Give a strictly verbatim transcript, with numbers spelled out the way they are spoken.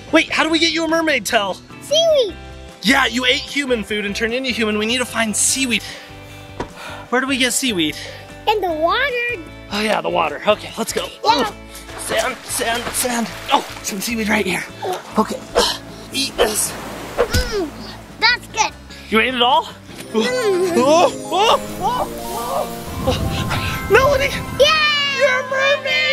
Wait, how do we get you a mermaid, TAiL? Seaweed. Yeah, you ate human food and turned into human. We need to find seaweed. Where do we get seaweed? In the water. Oh yeah, the water. Okay, let's go. Yeah. Ooh. Sand, sand, sand. Oh, some seaweed right here. Okay, eat this. Mm, that's good. You ate it all? Mm. Oh, oh, oh, oh. Melody! Yay! You're a mermaid!